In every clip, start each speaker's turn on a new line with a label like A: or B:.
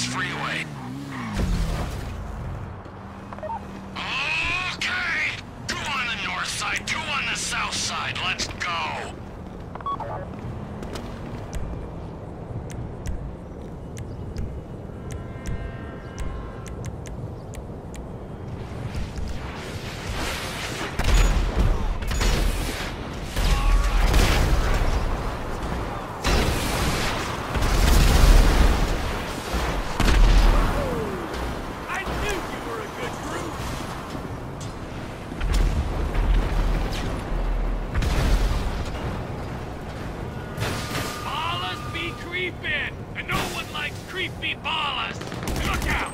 A: freeway. Okay! Two on the north side, two on the south side. Let's go!
B: And no one likes creepy ballers! Look out!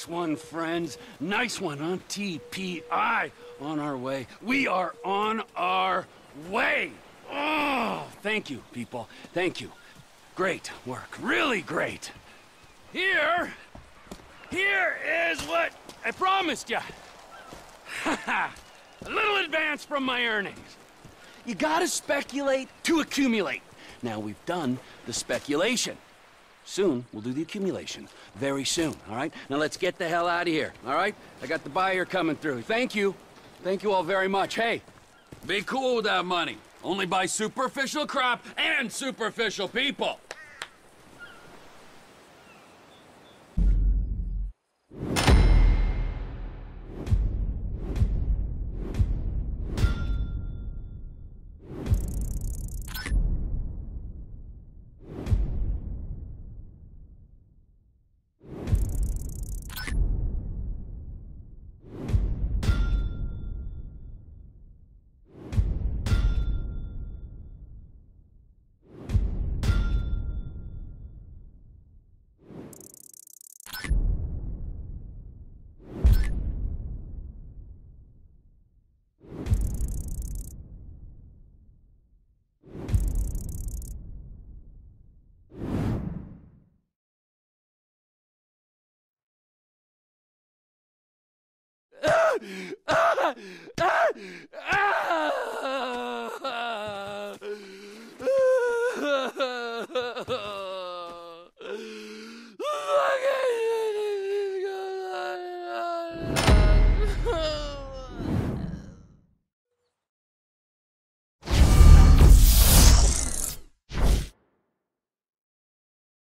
C: Nice one, friends. Nice one on TPI. On our way. We are on our way. Oh, thank you, people. Thank you. Great work. Really great. Here is what I promised you. A little advance from my earnings. You gotta speculate to accumulate. Now we've done the speculation. Soon, we'll do the accumulation. Very soon, all right? Now let's get the hell out of here, all right? I got the buyer coming through. Thank you. Thank you all very much. Hey, be cool with that money. Only buy superficial crap and superficial people.